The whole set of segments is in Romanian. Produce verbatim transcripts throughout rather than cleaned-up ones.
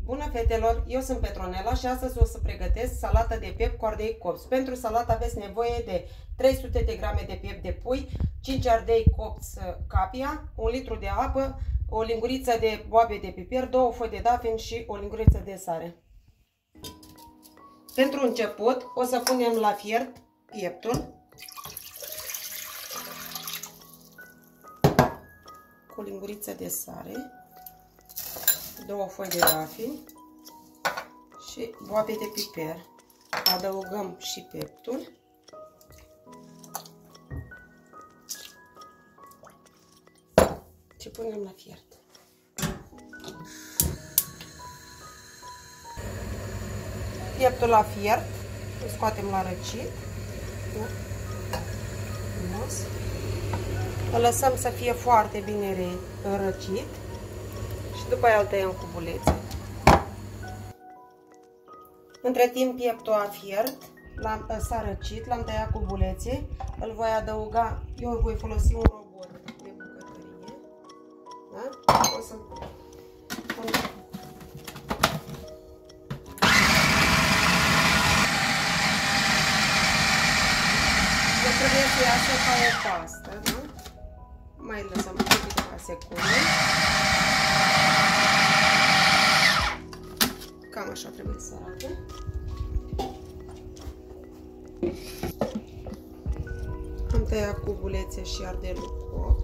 Bună fetelor, eu sunt Petronela și astăzi o să pregătesc salată de piept cu ardei copți. Pentru salată aveți nevoie de trei sute de grame de piept de pui, cinci ardei copți capia, un litru de apă, o linguriță de boabe de piper, două foi de dafen și o linguriță de sare. Pentru început o să punem la fiert pieptul cu o linguriță de sare, două foi de dafen și boabe de piper. Adăugăm și pieptul. Și punem la fiert. Pieptul la fiert, îl scoatem la răcit. Îl lăsăm să fie foarte bine răcit și după aia îl tăiem cu bulețe. Între timp pieptul a fiert, s-a răcit, l-am tăiat cu bulețe, îl voi adăuga, eu voi folosi un robot de bucătărie. Da? O să pun. Eu trebuie să iasă ca o pastă, da? Mai lăsăm câteva secunde. Cam așa trebuie să arate. Am tăiat cu bulețe și ardelul copt.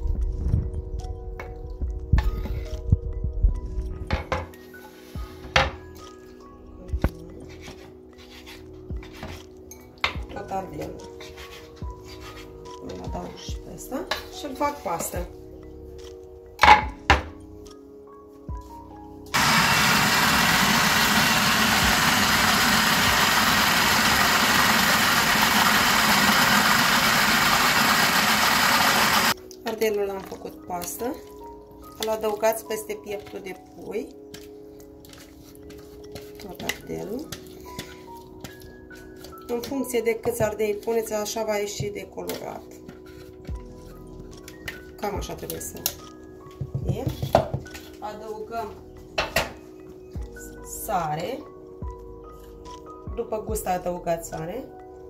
Tot ardelul. Îl adaug și pe ăsta și îl fac pastă. Ardelul l-am făcut pastă, îl adăugați peste pieptul de pui, tot ardelul. În funcție de câți ardei puneți, așa va ieși de colorat. Cam așa trebuie să fie. Adăugăm sare, după gust adăugați sare,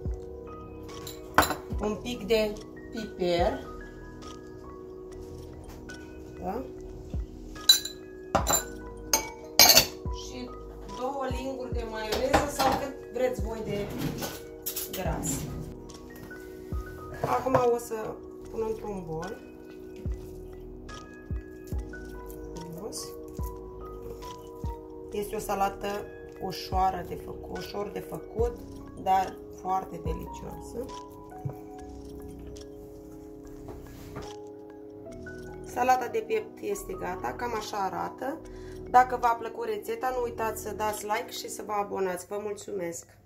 un pic de piper. Da? Și două linguri de maioneză sau cât vreți voi de gras. Acum o să pun într-un bol. Este o salată ușoară de făcut, ușor de făcut, dar foarte delicioasă. Salata de piept este gata, cam așa arată. Dacă v-a plăcut rețeta, nu uitați să dați like și să vă abonați. Vă mulțumesc!